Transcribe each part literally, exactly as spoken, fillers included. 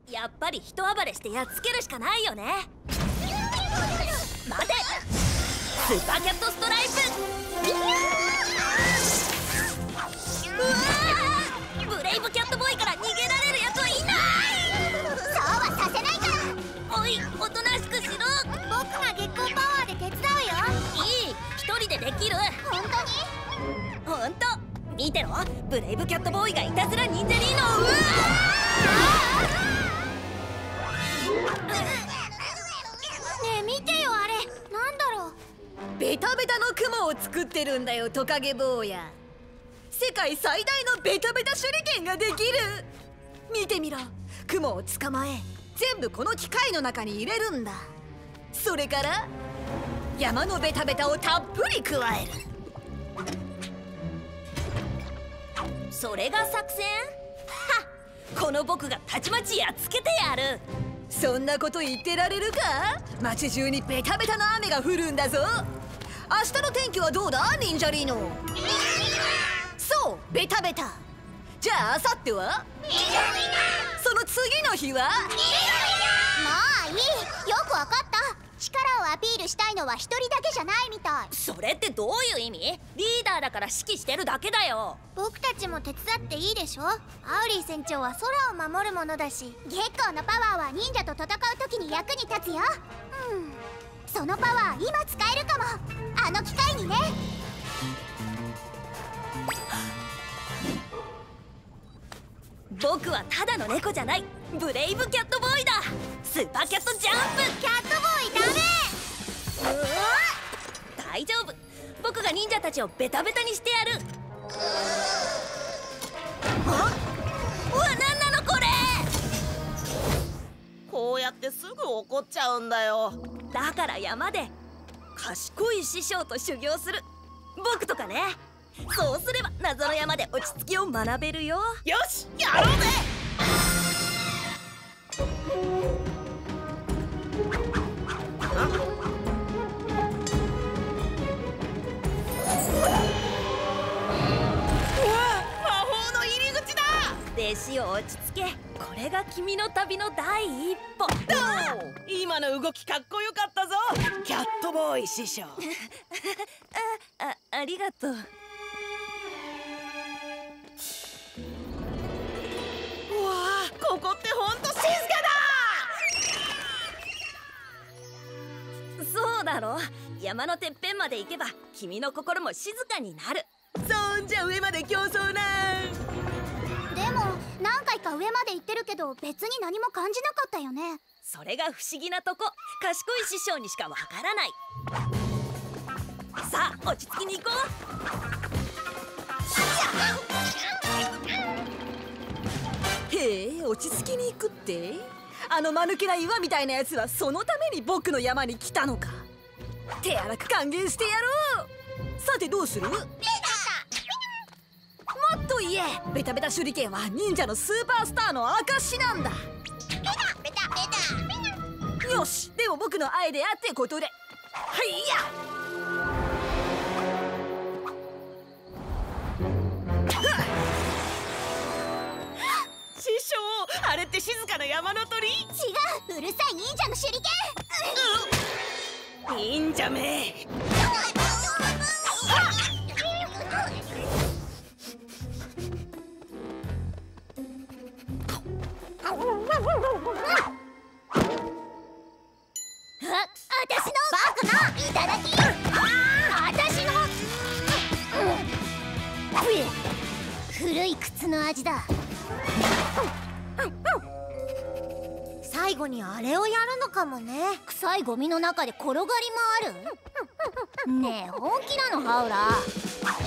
やっぱり人暴れしてやっつけるしかないよね。待て、スーパーキャットストライプ。うわー、ブレイブキャットボーイから逃げられるやつはいない。 そうはさせないから。 おい、おとなしくしろ。 僕が月光パワーで手伝うよ。 いい、一人でできる。 本当に？ ほんと。見てろ、ブレイブキャットボーイがいたずら忍者リーノを。うわねえ見てよ、あれなんだろう。 ベタベタの雲を作ってるんだよ、トカゲ坊や。世界最大のベタベタ手裏剣ができる。見てみろ、雲を捕まえ全部この機械の中に入れるんだ。それから山のベタベタをたっぷり加える。 それが作戦？はっ、この僕がたちまちやっつけてやる。 そんなこと言ってられるか？街中にベタベタの雨が降るんだぞ。明日の天気はどうだ、忍者リーノ？そう、ベタベタ。じゃあ明後日は？その次の日は？ もういい、よくわかった。力をアピールしたいのは一人だけじゃないみたい。 それってどういう意味？リーダーだから指揮してるだけだよ。 僕たちも手伝っていいでしょ。アウリー船長は空を守るものだし、月光のパワーは忍者と戦う時に役に立つよ。うん、そのパワー今使えるかも。あの機械にね。 僕はただの猫じゃない、ブレイブキャットボーイだ。スーパーキャットジャンプ。 キャットボーイダメ。うわ、 大丈夫、僕が忍者たちをベタベタにしてやる。あ、うわ、なんなのこれ。 こうやってすぐ怒っちゃうんだよ。 だから山で賢い師匠と修行する。僕とかね。そうすれば謎の山で落ち着きを学べるよ。 よし、やろうぜ。 弟子を落ち着け。これが君の旅の第一歩。 今の動きかっこよかったぞ、キャットボーイ師匠。 あ、あ、ありがとう。 うわあ、ここってほんと静かだ。そうだろ、山のてっぺんまで行けば君の心も静かになる。 そんじゃ上まで競争な。 でも何回か上まで行ってるけど別に何も感じなかったよね。 それが不思議なとこ。賢い師匠にしかわからない。さあ、落ち着きに行こう。へえ、落ち着きに行くって？あの間抜けな岩みたいなやつはそのために僕の山に来たのか。手荒く歓迎してやろう。さてどうする？もっと言え、ベタベタ手裏剣は忍者のスーパースターの証なんだ。 ベタベタベタ。 よし、でも僕のアイデアってことで、はいや。 師匠、あれって静かな山の鳥？違う、うるさい忍者の手裏剣。忍者め。 私のバカないただき。私の古い靴の味だ。最後にあれをやるのかもね。臭いゴミの中で転がり回る。ねえ、本気なのハウラー。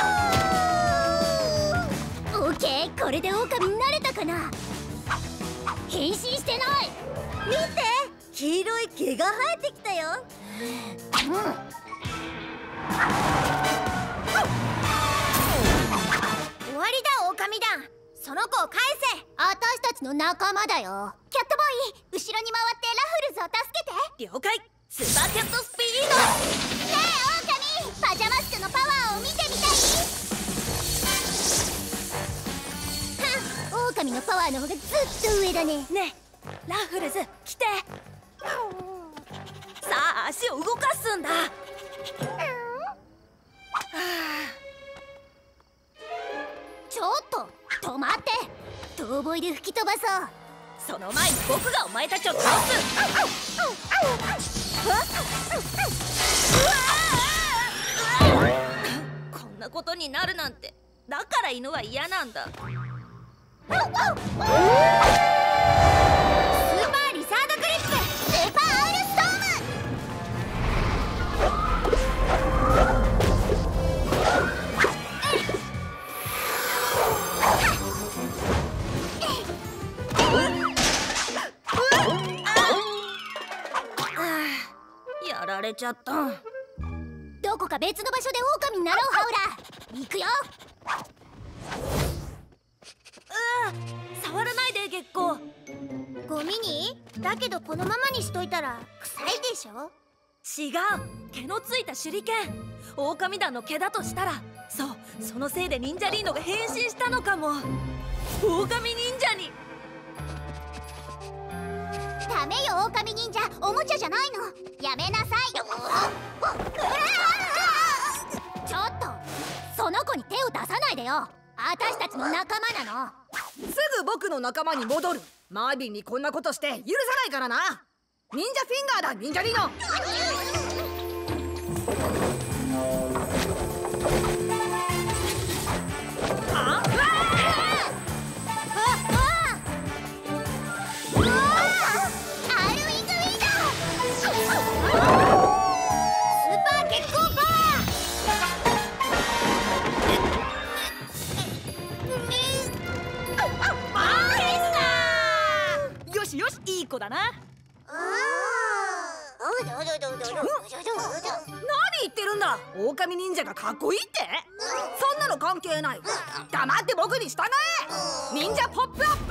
ヤッホー。オッケー、これで狼になれたかな。変身してない。見て、黄色い毛が生えてきたよ。うん、終わりだ、狼団。その子を返せ。私たちの仲間だよ。キャットボーイ、後ろに回ってラフルズを助けて。 了解。スーパーキャットスピード。 ねえ狼、パジャマスクのパワーを見てみたい？はっ、狼のパワーの方がずっと上だね。 ねえ、 ラフルズ来て。さあ足を動かすんだ。 ちょっと止まって。遠吠えで吹き飛ばそう。 その前に僕がお前たちを倒す。こんなことになるなんて。だから犬は嫌なんだ。スーパーリサードグリップスーパーアウルストーム。 やられちゃった。 どこか別の場所で狼になろう。ハウラ行くよ。 触らないで月光。 ゴミにだけどこのままにしといたら臭いでしょ。 違う、毛のついた手裏剣。狼団の毛だとしたら、そう、そのせいでニンジャリーノが変身したのかも。狼忍者に。 ダメよ、狼忍者おもちゃじゃないの。やめなさい。ちょっとその子に手を出さないでよ。私たちの仲間なの。 すぐ僕の仲間に戻る。マービンにこんなことして許さないからな。忍者フィンガーだ、忍者リノ。あっ、 アルウィングウィンドスーパー月光パワー。よしよし、いい子だな。 何言ってるんだ。狼忍者がかっこいいって。そんなの関係ない。黙って僕に従え。忍者ポップアップ。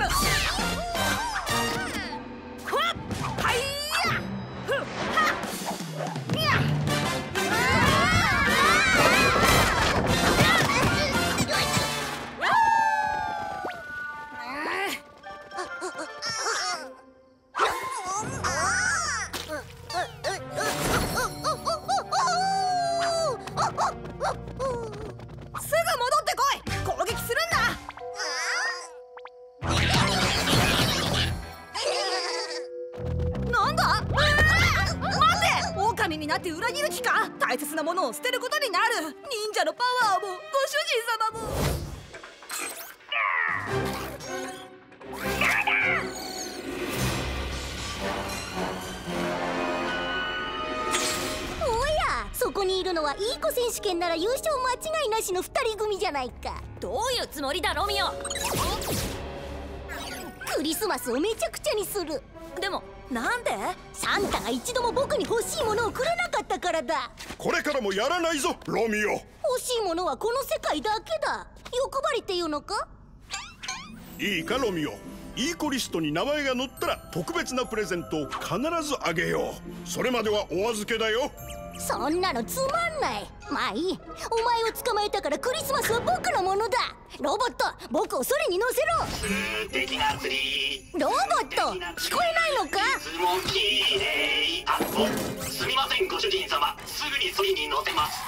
ほっ、はいやふっはっいや。すぐ戻ってこい。攻撃するんだ。なんだ。待て。狼になって裏切る気か。大切なものを捨てることになる。忍者のパワーもご主人様も。 そこにいるのはいい子選手権なら優勝間違いなしのふたり組じゃないか。 どういうつもりだロミオ。 クリスマスをめちゃくちゃにする。 でもなんで。 サンタが一度も僕に欲しいものをくれなかったからだ。 これからもやらないぞロミオ。 欲しいものはこの世界だけだ。欲張りっていうのか。 いいかロミオ、いい子リストに名前が載ったら特別なプレゼントを必ずあげよう。それまではお預けだよ。 そんなのつまんない。まあいい。お前を捕まえたからクリスマスは僕のものだ。ロボット、僕をそれに乗せろ。 素敵なツリー。 ロボット、聞こえないのか。 いつもきれい。あ、お、すみませんご主人様、すぐにそりに乗せます。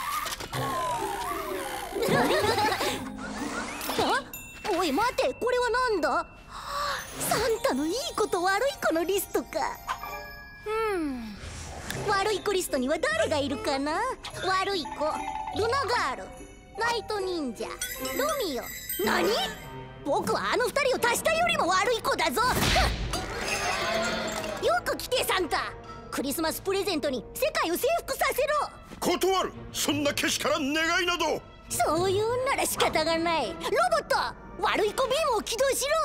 あ、おい待て、これはなんだ。サンタのいい子と悪い子のリストか。うん悪い子リストには誰がいるかな。悪い子、ルナガール、ナイト忍者、ロミオ。何？僕はあの二人を足したよりも悪い子だぞ。よく来てサンタ。クリスマスプレゼントに世界を征服させろ。 断る。そんなけしからん願いなど。 そういうんなら仕方がない。ロボット、悪い子ビームを起動しろ。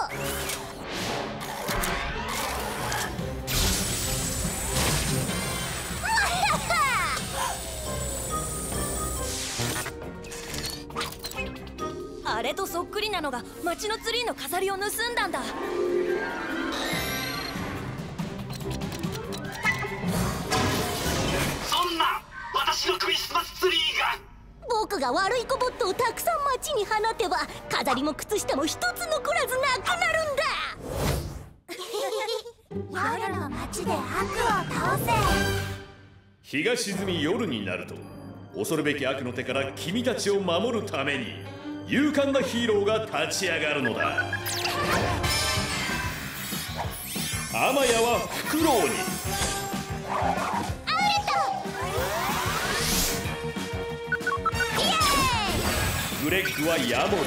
あれとそっくりなのが街のツリーの飾りを盗んだんだ。 そんな私のクリスマスツリーが。 僕が悪い子ボットをたくさん街に放てば飾りも靴下も一つ残らずなくなるんだ。 ちで悪を倒せ。 日が沈み夜になると、恐るべき悪の手から君たちを守るために勇敢なヒーローが立ち上がるのだ。アマヤはフクロウに、 アウレットイエーイ。 グレッグはヤモリ、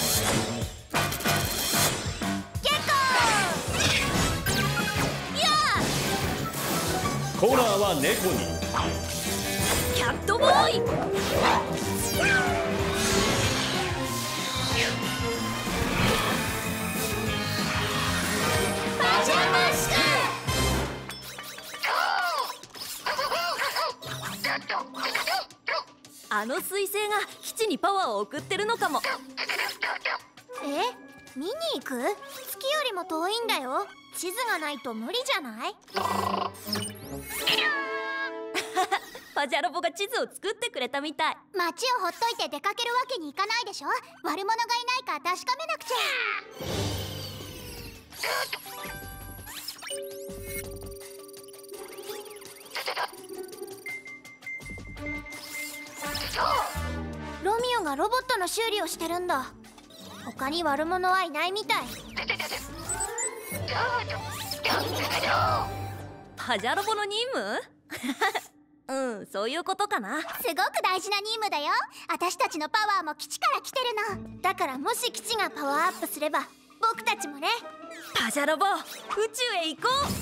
コナーは猫に、 キャットボーイ。 パジャマスク。 あの彗星が基地にパワーを送ってるのかも。 え、見に行く？月よりも遠いんだよ。地図がないと無理じゃない？ パジャロボが地図を作ってくれたみたい。 街をほっといて出かけるわけにいかないでしょ。悪者がいないか確かめなくちゃ。ロミオがロボットの修理をしてるんだ。他に悪者はいないみたい。 パジャロボの任務うん、そういうことかな。 すごく大事な任務だよ。私たちのパワーも基地から来てるの。だからもし基地がパワーアップすれば僕たちもね。 パジャロボ、宇宙へ行こう。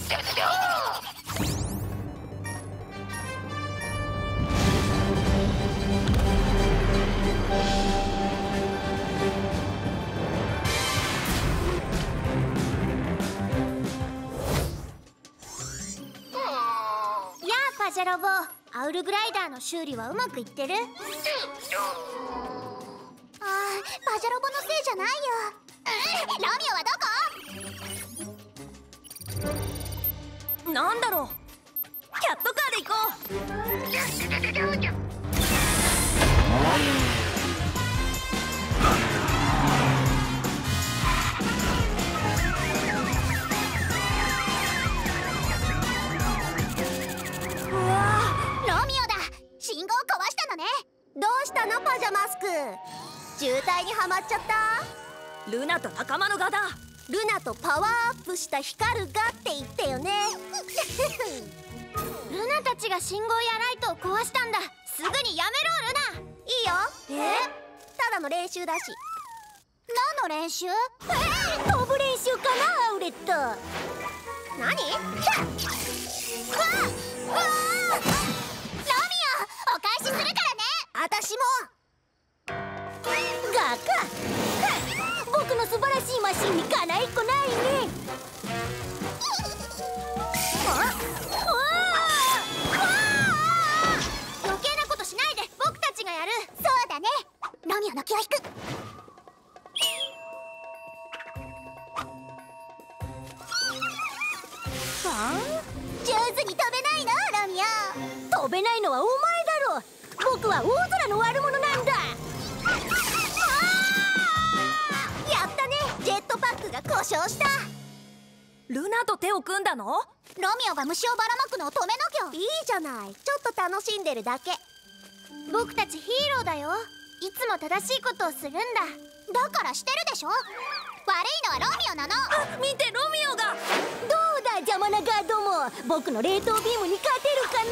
パジャロボ、アウルグライダーの修理はうまくいってる？あー、パジャロボのせいじゃないよ。ロミオはどこ？ なんだろう。キャットカーで行こう。 どうしたのパジャマスク？渋滞にはまっちゃった？ ルナと仲間のガだ。 ルナとパワーアップした光るガって言ったよね。ルナたちが信号やライトを壊したんだ。すぐにやめろルナ。いいよ。え？ただの練習だし。何の練習？えー、飛ぶ練習かなアウレット。何？わあ！わあ！ロミオ、お返しするからね。私もガカ僕の素晴らしいマシンにかないっこないね。あ余計なことしないで。僕たちがやる。そうだね。ロミオの気を引く。はあ、上手に飛べないのロミオ。飛べないのはお前だろ。僕は大空の悪者なんだ。やったね。ジェットパックが故障した。 ルナと手を組んだの？ ロミオが虫をばらまくのを止めなきゃ。いいじゃない。ちょっと楽しんでるだけ。僕たちヒーローだよ。いつも正しいことをするんだ。だからしてるでしょ。悪いのはロミオなの。 あ、見てロミオが。 どうだ邪魔なガードも。僕の冷凍ビームに勝てるかな。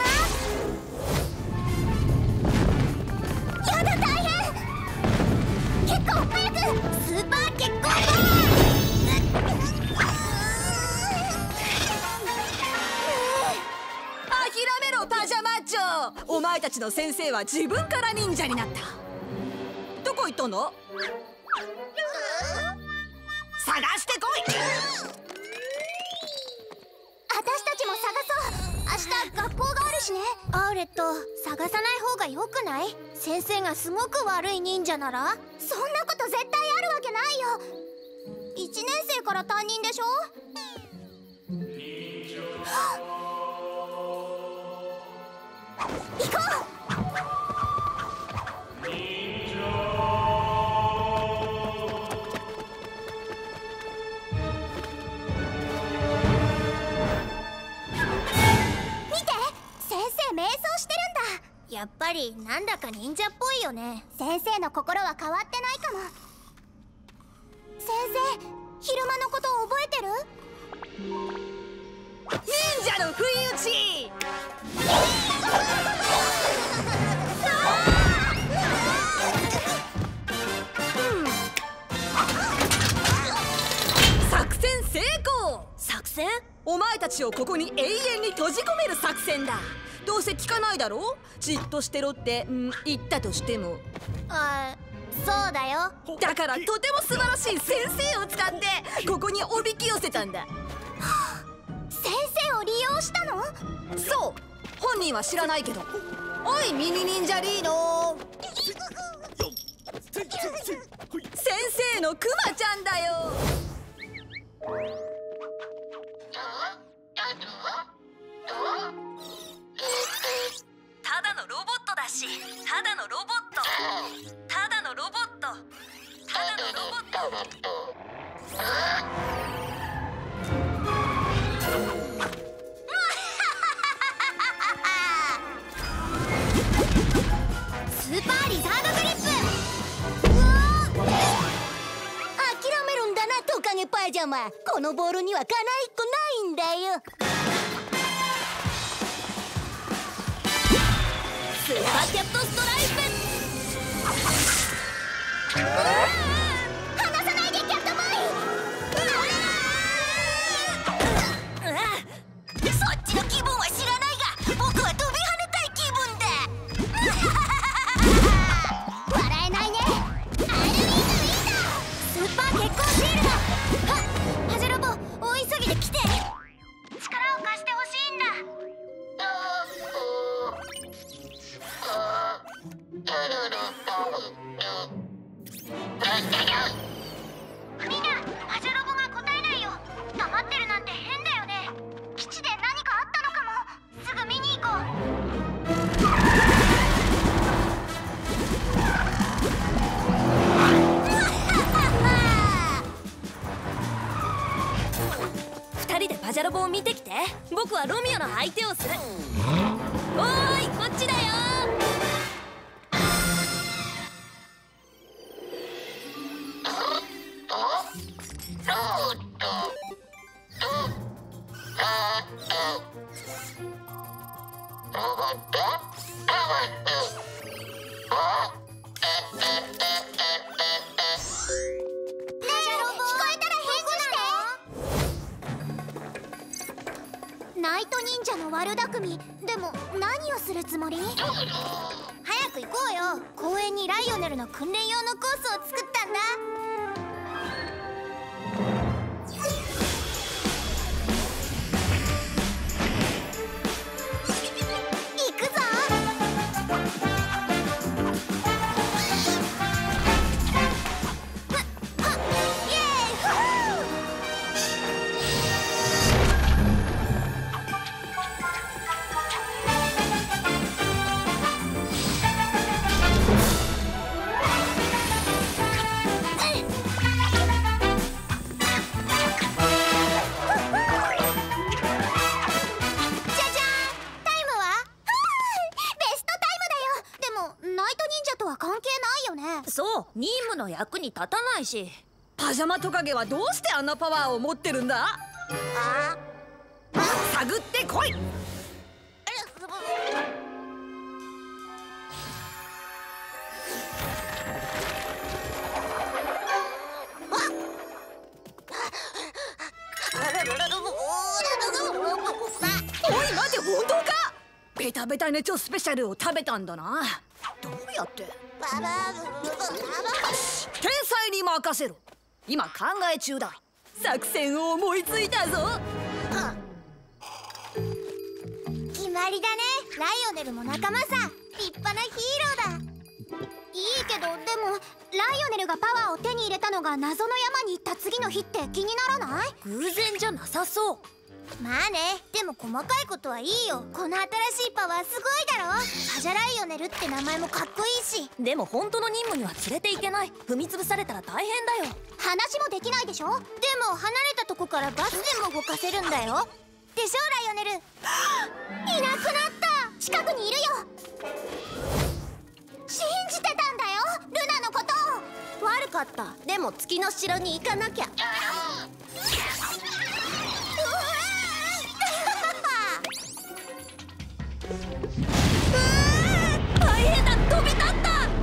やだ大変。結構早くスーパー結構諦めろパジャマッチョ。お前たちの先生は自分から忍者になった。どこ行ったの？探してこい。 私たちも探そう。明日学校があるしね。アウレット、探さない方がよくない？先生がすごく悪い忍者なら。そんなこと絶対あるわけないよ。いちねん生から担任でしょ。行こう。 っぱりなんだか忍者っぽいよね。先生の心は変わってないかも。先生、昼間のこと覚えてる？ 忍者の不意打ち。作戦成功。 作戦？ お前たちをここに永遠に閉じ込める作戦だ。どうせ聞かないだろ。じっとしてろって、ん、言ったとしても。 あ、そうだよ。 だからとても素晴らしい先生を使ってここにおびき寄せたんだ。 先生を利用したの？ そう、本人は知らないけど。おいミニ忍者リーノ。先生のクマちゃんだよ。 ただのロボットだし、ただのロボット、ただのロボット、ただのロボット。 スーパーリザードグリップ。うわー、諦めるんだなトカゲパジャマ。このボールにはかなりっこないんだよ。 スーパーキャットストライプ。 離さないでキャットボーイ。そっちの気分は知らないが、僕は飛び跳ねたい気分だ。笑えないね。アルミーズウィンダー。スーパー月光シールド。はっ、ハジェロボ、大急ぎで来て。力を貸してほしいんだ。みんな、ハジェロボが答えないよ。黙ってるなんて変だよね。基地で何かあったのかも。すぐ見に行こ二人でパジャロボを見てきて。僕はロミオの相手をする。おーい、こっちだよ。 ナイト忍者の悪巧み。でも何をするつもり？早く行こうよ。公園にライオネルの訓練用のコースを作ったんだ。行くぞ。イエーイ。 そう、任務の役に立たないし。 パジャマトカゲはどうしてあんなパワーを持ってるんだ？探ってこい。おい待て、本当か？ベタベタネチョスペシャルを食べたんだな。どうやって？天才に任せろ。今考え中だ。作戦を思いついたぞ。 決まりだね。ライオネルも仲間さ。立派なヒーローだ。いいけど、でもライオネルがパワーを手に入れたのが謎の山に行った次の日って気にならない？ 偶然じゃなさそう。 まあね、でも細かいことはいいよ。この新しいパワーすごいだろ。パジャライオネルって名前もかっこいいし。 でも本当の任務には連れていけない。踏み潰されたら大変だよ。 話もできないでしょ。でも離れたとこからバスでも動かせるんだよ。でしょライオネル。いなくなった。 近くにいるよ。信じてたんだよ、ルナのこと。 悪かった。でも月の城に行かなきゃ。 大変だ、飛び立った。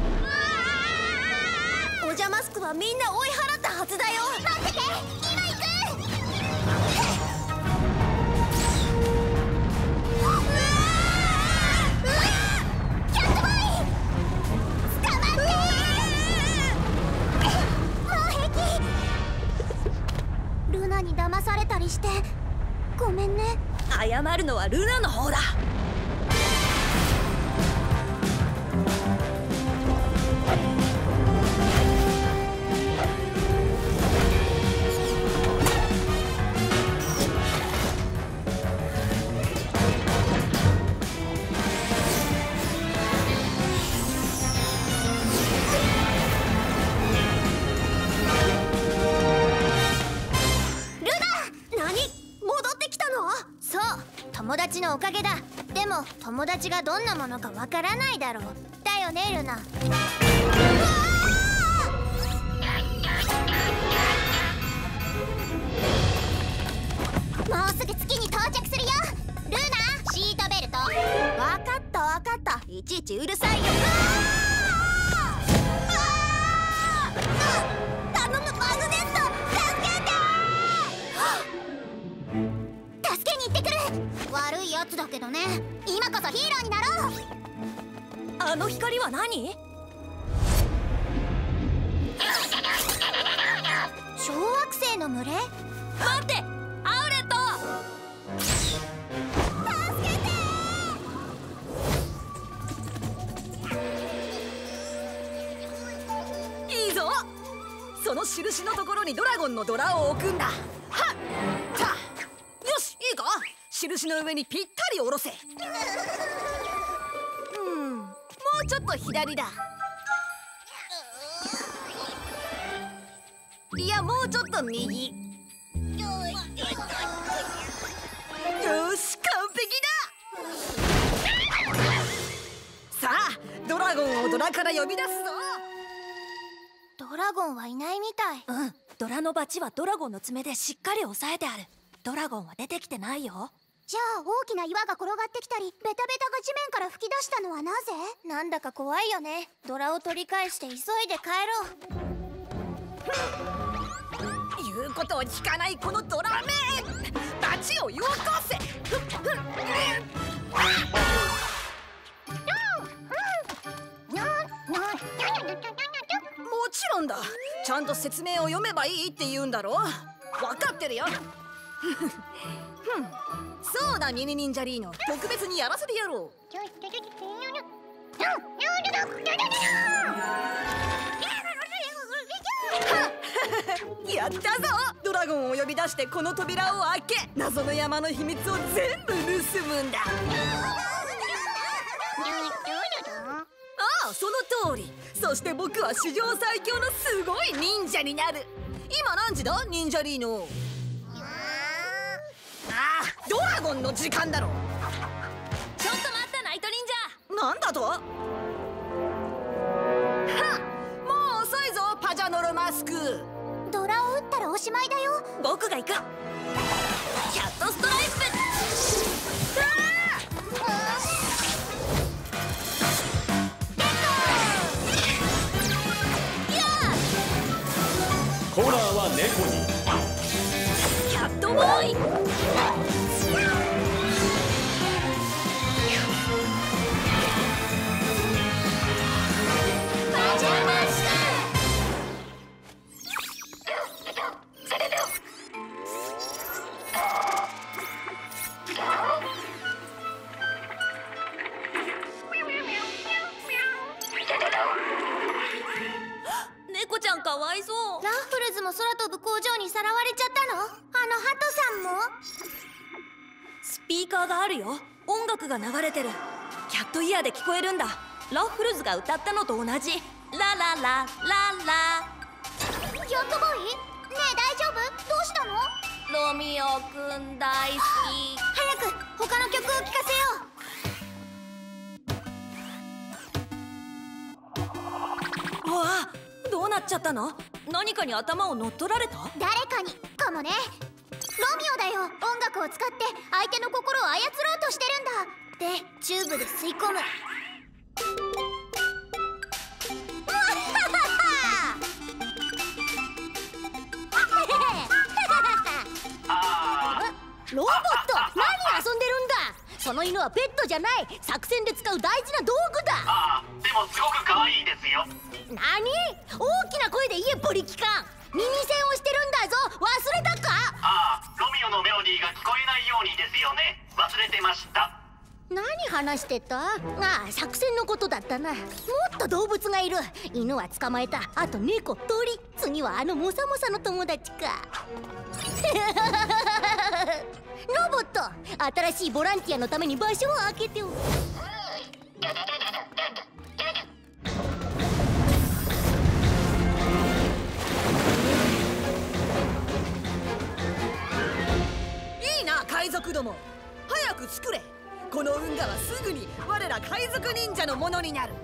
お邪マスクはみんな追い払ったはずだよ。 待ってて、今行く。キャットボーイ捕まって。もう平気。ルナに騙されたりしてごめんね。 謝るのはルナの方だ。 友達のおかげだ。でも友達がどんなものかわからないだろう。だよね、ルナ。もうすぐ月に到着するよ。ルナ、シートベルト。 わかったわかった。いちいちうるさいよ。 頼む、マグネット、助けて。助けに行ってくる。悪いやつだけどね。今こそヒーローになろう。 あの光は何？ 小惑星の群れ？ 待って、アウレット。 助けて。いいぞ。その印のところにドラゴンのドラを置くんだ。はっ、た。よし、いいか。印の上にぴったり下ろせ。うん、もうちょっと左だ。いや、もうちょっと右。よし、完璧だ。さあ、ドラゴンをドラから呼び出すぞ。 ドラゴンはいないみたい。 うん、ドラのバチはドラゴンの爪でしっかり押さえてある。ドラゴンは出てきてないよ。 じゃあ大きな岩が転がってきたり、ベタベタが地面から吹き出したのはなぜ？なんだか怖いよね。ドラを取り返して急いで帰ろう。言うことを聞かないこのドラめ。バチをよこせ。もちろんだ。ちゃんと説明を読めばいいって言うんだろ。分かってるよ。そうだ、ミニニンジャリーノ、特別にやらせてやろう。やったぞ。ドラゴンを呼び出してこの扉を開け、謎の山の秘密を全部盗むんだ。ああ、その通り。そして僕は史上最強のすごい忍者になる。今何時だ、ニンジャリーノ？ああ、ドラゴンの時間だろ。 ちょっと待った、ナイト忍者。 なんだと？はっ、もう遅いぞ、パジャノロマスク。 ドラを撃ったらおしまいだよ。 僕が行く。キャットストライプ。 コーナーは猫に。 キャットボーイ。 パジャマスク。 猫ちゃんかわいそう。 ラッフルズも空飛ぶ工場にさらわれちゃったの？あのハトさんも？ スピーカーがあるよ。音楽が流れてる。キャットイヤーで聞こえるんだ。ラッフルズが歌ったのと同じ。ラララララ。 キャットボーイ？ねえ、大丈夫？どうしたの？ ロミオくん大好き。 早く他の曲を聴かせよう。 なっちゃったの？何かに頭を乗っ取られた？ 誰かにかもね。ロミオだよ。音楽を使って相手の心を操ろうとしてるんだ。でチューブで吸い込む。 ロボット、何遊んでるんだ。その犬はペットじゃない、作戦で使う大事な道具だ。 ああ、でもすごく可愛いですよ。 何？大きな声で言えブリキカン。耳栓をしてるんだぞ、忘れたか？ ああ、ロミオのメロディーが聞こえないようにですよね。忘れてました。 何話してた？ああ、作戦のことだったな。もっと動物がいる。犬は捕まえた。あと猫、鳥、次はあのモサモサの友達か。ロボット、新しいボランティアのために場所を空けておく。いいな、海賊ども。早く作れ。この運河はすぐに我ら海賊忍者のものになる。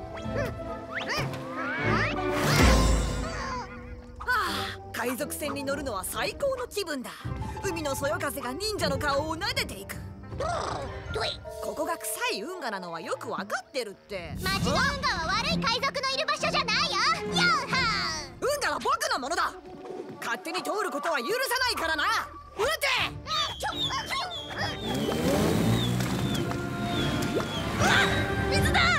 ああ、海賊船に乗るのは最高の気分だ。海のそよ風が忍者の顔を撫でていく。ここが臭い運河なのはよくわかってるって。 町の運河は悪い海賊のいる場所じゃないよ。ヤッハー。運河は僕のものだ。勝手に通ることは許さないからな。撃て。水だ。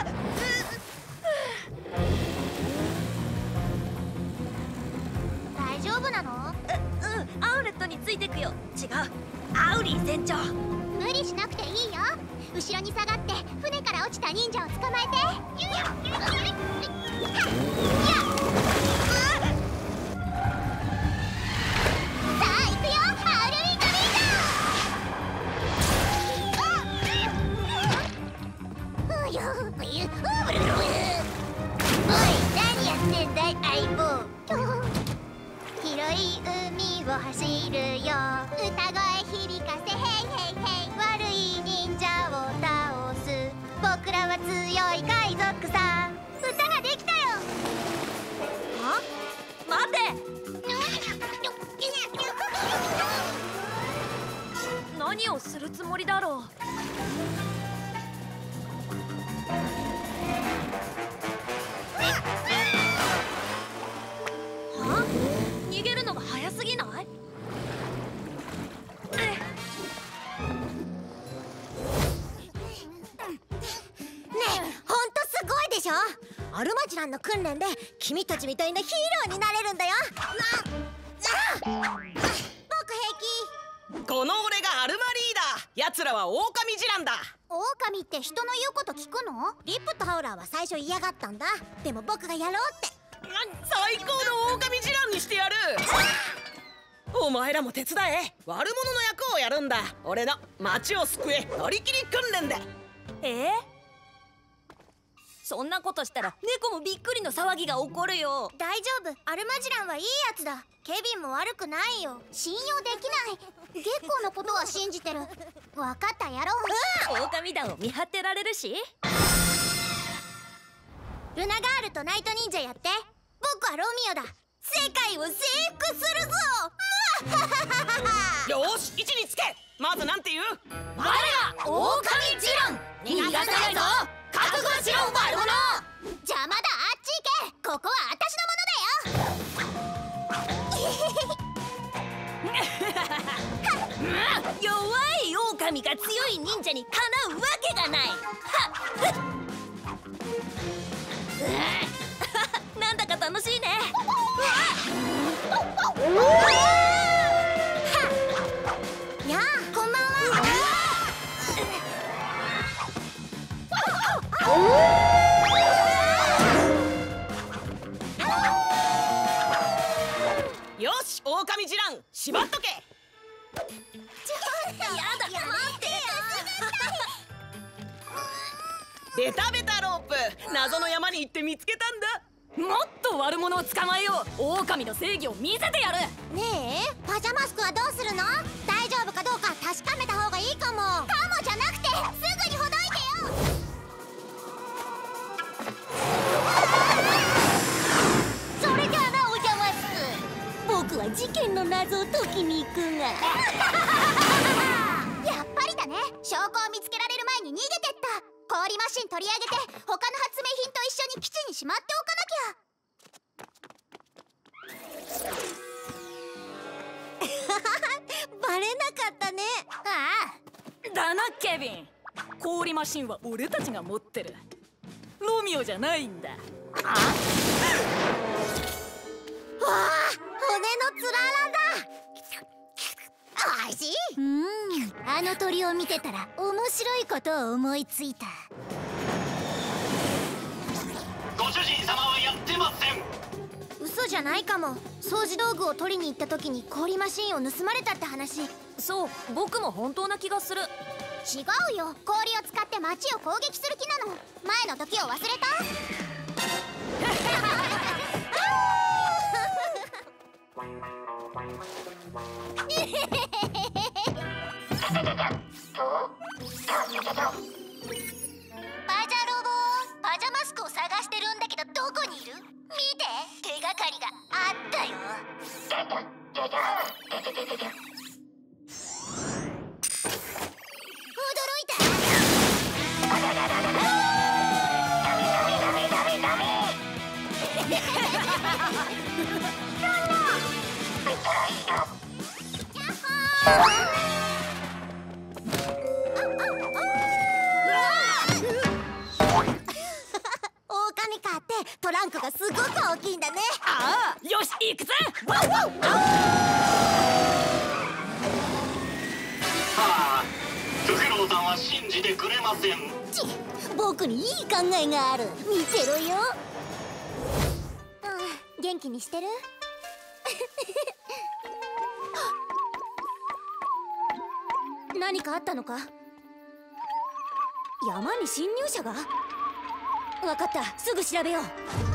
大丈夫なの？ う、うん、アウレットについてくよ。違う、アウリー船長。 無理しなくていいよ。後ろに下がって船から落ちた忍者を捕まえて。さあ行くよ、アウルインカミーダー。おい、何やってんだい相棒。広い海を走るよ、歌声響かせ、ヘイヘイヘイ。悪い忍者を倒す、僕らは強い海賊さ。歌ができたよ。 あ、待て。何をするつもりだろう。は？逃げるのが早すぎない？ねえ、ほんとすごいでしょ。アルマジランの訓練で君たちみたいなヒーローになれるんだよ。な、な、僕平気。 この俺がアルマリーだ。奴らは狼ジランだ。 狼って人の言うこと聞くの？ リップとハウラーは最初嫌がったんだ。でも僕がやろうって。 最高の狼ジランにしてやる。お前らも手伝え。悪者の役をやるんだ。俺の町を救え乗り切り訓練で。 えー、そんなことしたら猫もびっくりの騒ぎが起こるよ。 大丈夫、アルマジランはいいやつだ。ケビンも悪くないよ。信用できない。月光のことは信じてる。わかった、やろう。 狼団を見張ってられるし。 ルナガールとナイト忍者やって。僕はロミオだ。世界を征服するぞ。 よし、位置につけ。まずなんて言う？ 我ら狼ジラン、逃がさないぞ。覚悟しろ、悪者。 邪魔だ、あっち行け。ここは私のものだよ。 弱い狼が強い忍者にかなうわけがない。はっなんだか楽しいね。 やあ、こんばんは。 よし、狼ジラン縛っとけ。 ちょっとやだ、待ってよ。 ベタベタロープ、謎の山に行って見つけたんだ。 もっと悪者を捕まえよう。狼の正義を見せてやる。 ねえ、パジャマスクはどうするの？大丈夫かどうか確かめた方がいいかも。かもじゃなくて、すぐにほどいてよ。 それじゃあな、 ぞときにくんがやっぱりだね。証拠を見つけられる前に逃げてった。氷マシン取り上げて他の発明品と一緒に基地にしまっておかなきゃ。バレなかったね。ああだなケビン、氷マシンは俺たちが持ってる。ロミオじゃないんだ。あわあ、骨のつららだ。おいしい。うん、あの鳥を見てたら面白いことを思いついた。 ご主人様はやってません。 嘘じゃないかも。掃除道具を取りに行った時に氷マシンを盗まれたって話。 そう、僕も本当な気がする。 違うよ、氷を使って街を攻撃する気なの。前の時を忘れた？パジャロボ、パジャマスクを探してるんだけどどこにいる？見て、手がかりがあったよ。驚いた。狼かってトランクがすごく大きいんだね。 ああ、よし行くぜ。ワンワン。 はあ、フクロウさんは信じてくれません。 ち、僕にいい考えがある。見てろよ。うん、元気にしてる？何かあったのか？山に侵入者が？分かった、すぐ調べよう。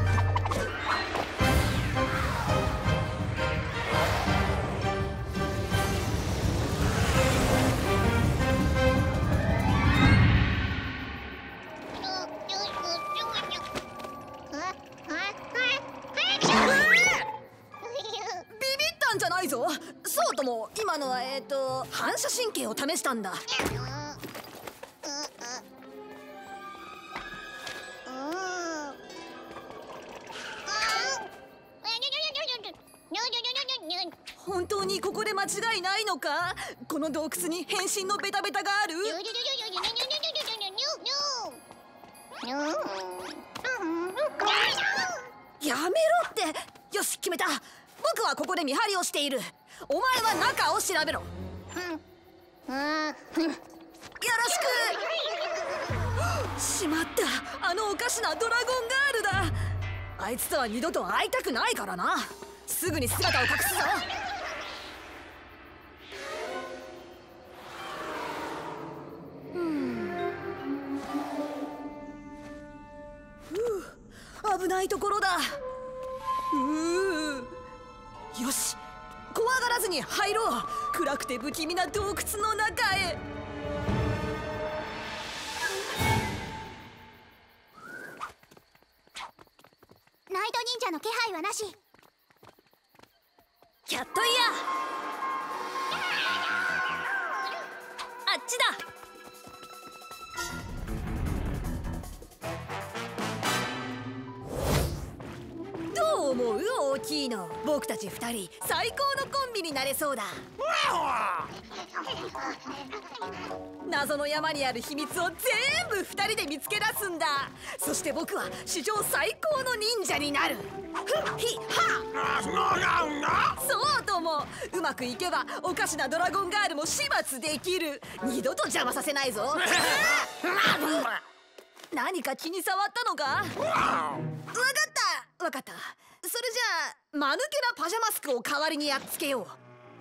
じゃないぞ。そうとも今のはえっと反射神経を試したんだ。本当にここで間違いないのか？この洞窟に変身のベタベタがある？やめろって。よし、決めた。僕はここで見張りをしている。お前は中を調べろ。よろしく。しまった、あのおかしなドラゴンガールだ。あいつとは二度と会いたくないからな。すぐに姿を隠すぞ。ふう、危ないところだ。うー、よし、怖がらずに入ろう。暗くて不気味な洞窟の中へ。 ナイト忍者の気配はなし。 キャットイヤー、あっちだ。どう思う大きいの？僕たち二人最高のコンビになれそうだ。謎の山にある秘密を全部二人で見つけ出すんだ。そして僕は史上最高の忍者になる。ふっひはそうとも、うまくいけばおかしなドラゴンガールも始末できる。二度と邪魔させないぞ。何か気に障ったのか？わかったわかった。それじゃあ間抜けなパジャマスクを代わりにやっつけよう。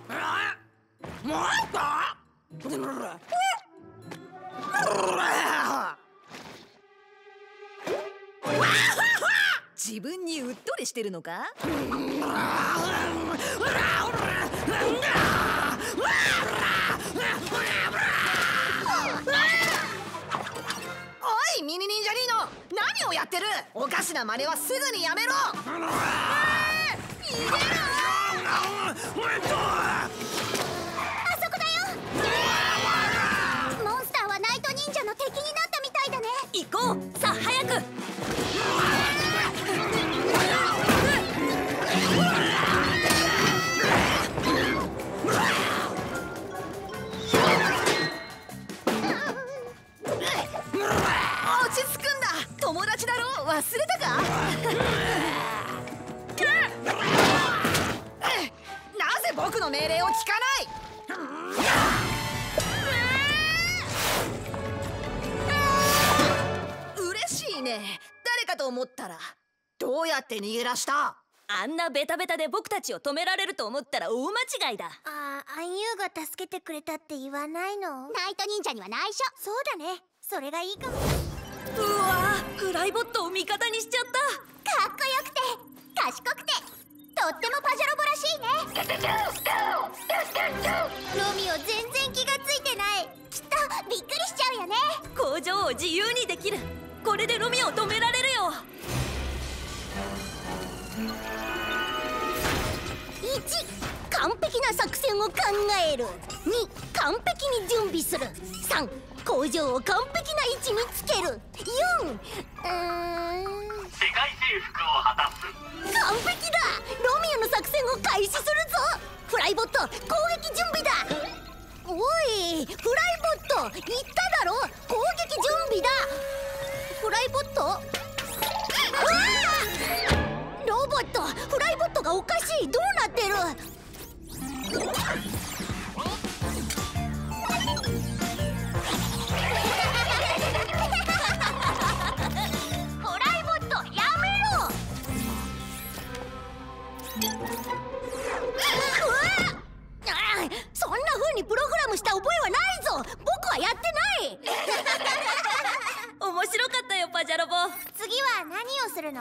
自分にうっとりしてるのか？おいミニ忍者リーノ、何をやってる？おかしな真似はすぐにやめろ。逃げろ！ そこだよ。モンスターはナイト忍者の敵になったみたいだね。 行こう。さあ早く。落ち着くんだ。友達だろ。忘れたか。なぜ僕の命令を聞かない。嬉しいね。誰かと思ったらどうやって逃げ出した？あんなベタベタで僕たちを止められると思ったら大間違いだ。 ああ、アンユーが助けてくれたって言わないの？ナイト忍者には内緒。そうだね、それがいいかも。 うわー、フライボットを味方にしちゃった。 かっこよくて賢くてとってもパジャロボらしいね。ロミオ全然気がついてない。きっとびっくりしちゃうよね。 工場を自由にできる。これでロミオを止められるよ。 いち、完璧な作戦を考える。に、完璧に準備する。さん、工場を完璧な位置につける。よん、うーん、 世界征服を果たす。 完璧だ。ロミオの作戦を開始するぞ。フライボット攻撃準備だ。おい、フライボット言っただろ、攻撃準備だ。フライボット、うわー、ロボット、フライボットがおかしい。どうなってる？そんな風にプログラムした覚えはないぞ。僕はやってない。 面白かったよパジャロボ。 次は何をするの？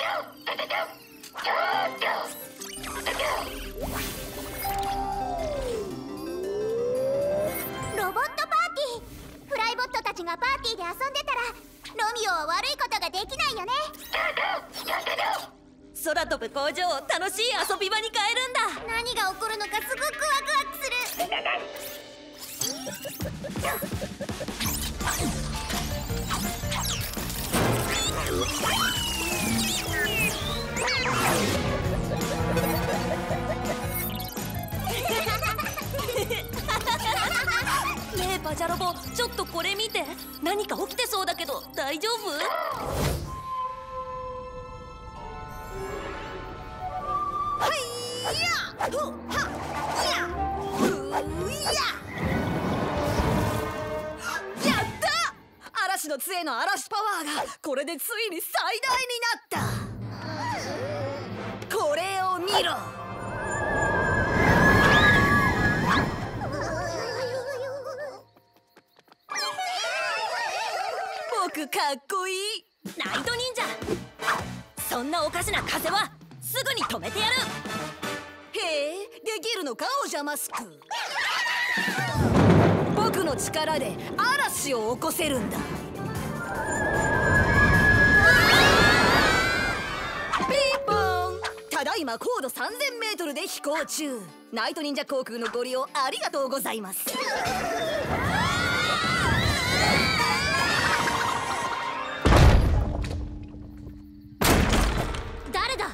ロボットパーティー。フライボットたちがパーティーで遊んでたらロミオは悪いことができないよね。 空飛ぶ工場を楽しい遊び場に変えるんだ。 何が起こるのかすごくワクワクする。 ねえパジャロボ、ちょっとこれ見て。何か起きてそうだけど大丈夫？ ふっはっやふーややった！嵐の杖の嵐パワーがこれでついに最大になった。これを見ろ。僕かっこいい。 ナイト忍者、そんなおかしな風はすぐに止めてやる。 へえ、できるのかおじゃマスク。僕の力で嵐を起こせるんだ。ピンポン。ただいま高度さんぜんメートルで飛行中。ナイト忍者航空のご利用ありがとうございます。 誰だ？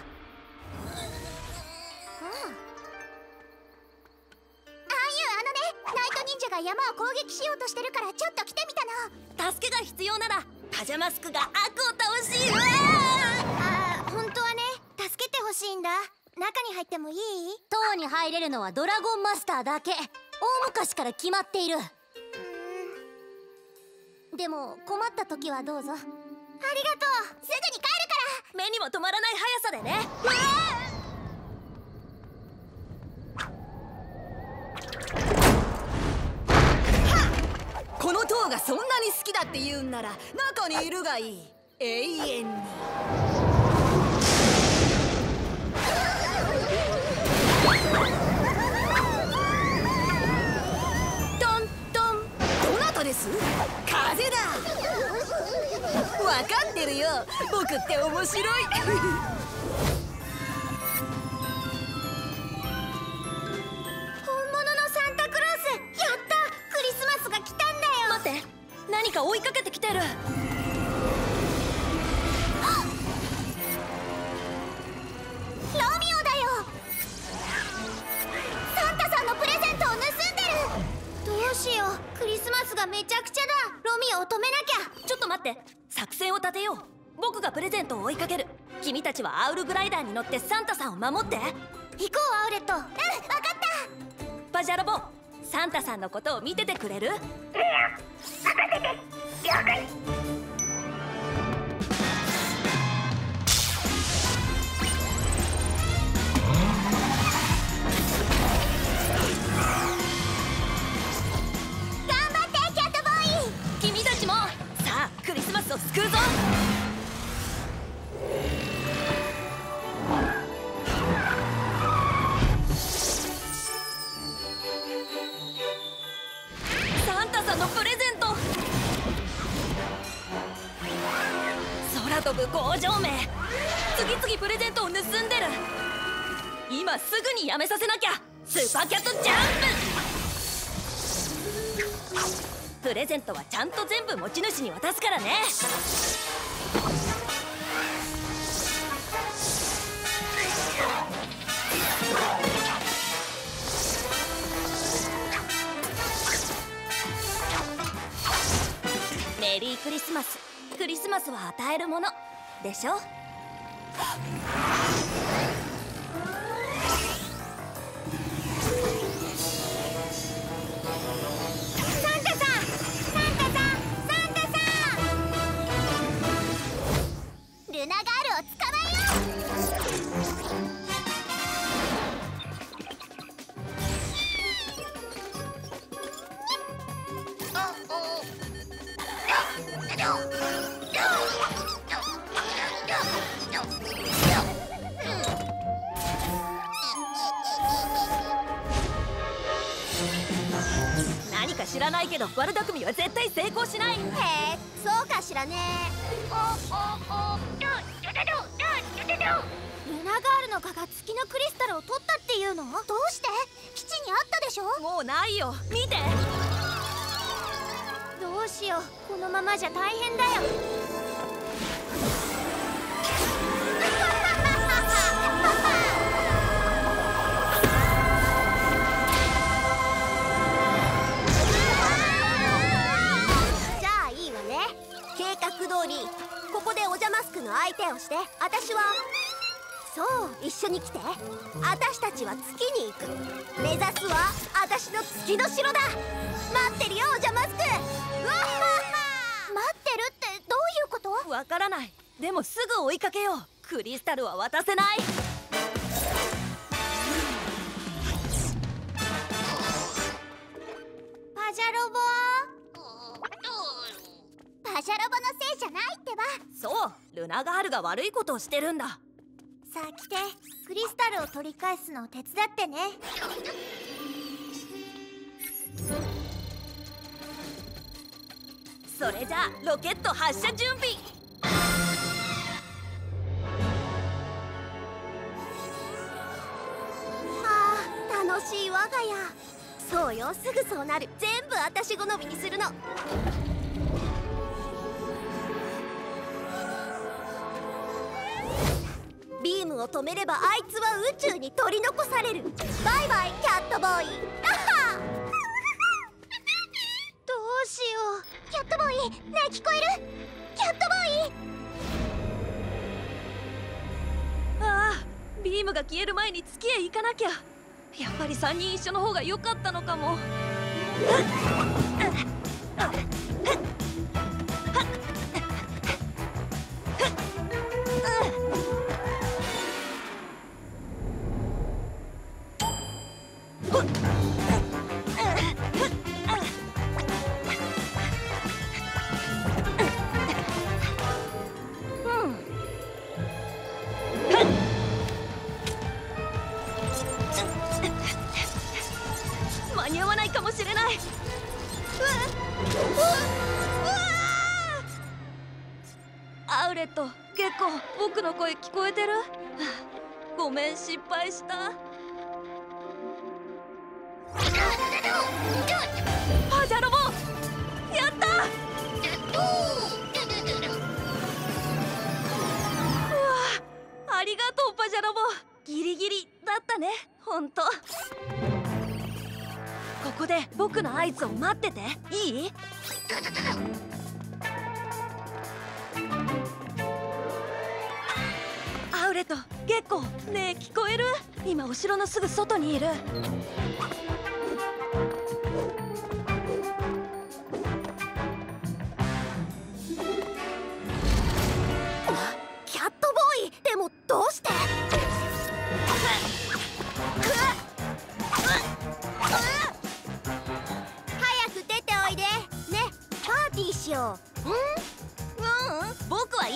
が山を攻撃しようとしてるからちょっと来てみたの。 助けが必要ならパジャマスクが悪を倒し。 ああ、本当はね、助けてほしいんだ。中に入ってもいい？塔に入れるのはドラゴンマスターだけ。大昔から決まっている。でも困った時はどうぞ。ありがとう。すぐに帰るから。 目にも止まらない速さでね。 この塔がそんなに好きだって言うんなら中にいるがいい。永遠に。トントン。どなたです？風だ。分かってるよ、僕って面白い。 か追いかけてきてる。 ロミオだよ。サンタさんのプレゼントを盗んでる。どうしよう、クリスマスがめちゃくちゃだ。ロミオを止めなきゃ。 ちょっと待って、作戦を立てよう。僕がプレゼントを追いかける。君たちはアウルグライダーに乗ってサンタさんを守って。 行こうアウレット。うん、わかった。 パジャロボ、サンタさんのことを見ててくれる？クリスマスを救うぞ。サンタさんのプレゼント。空飛ぶ工場名、次々プレゼントを盗んでる。今すぐにやめさせなきゃ。スーパーキャットジャンプ。プレゼントはちゃんと全部持ち主に渡すからね。メリークリスマス。クリスマスは与えるものでしょ。 ルナガールを捕まえよ何か知らないけど悪巧みは絶対成功しない。 へえ、そうかしらね。ルナガールの蚊が月のクリスタルを取ったっていうの？どうして？基地にあったでしょ？ もうないよ、見て。 どうしよう、このままじゃ大変だよ。じゃあいいわね。計画通りここでお邪魔スクの相手をして、私はそう、一緒に来て。私たちは月に行く。目指すは私の月の城だ。待ってるよ、お邪魔スク。うわはは。待ってるってどういうこと？ わからない。でもすぐ追いかけよう。クリスタルは渡せない。 パジャロボパジャロボのせいじゃないってば。 そう、ルナガールが悪いことをしてるんだ。 さあ来て、クリスタルを取り返すのを手伝ってね。 それじゃあロケット発射準備。 ああ、楽しい我が家。そうよ、すぐそうなる。全部私好みにするの。ビームを止めればあいつは宇宙に取り残される。バイバイキャットボーイ。あはどうしよう。キャットボーイ、ねえ聞こえる？キャットボーイ。 ああ、ビームが消える前に月へ行かなきゃ。やっぱりさんにん一緒の方が良かったのかも。間に合わないかもしれない。うわうわうわアウレット、ゲッコ、僕の声聞こえてる？ごめん、失敗した。パジャロボ、やった！ バジャロボ、ギリギリだったね。ほんと。ここで僕の合図を待ってていい？アウレとゲッコ、ねえ聞こえる？今お城のすぐ外にいる。 キャットボーイ、でもどうして？早く出ておいでね。パーティーしよう。うん？うん、僕はい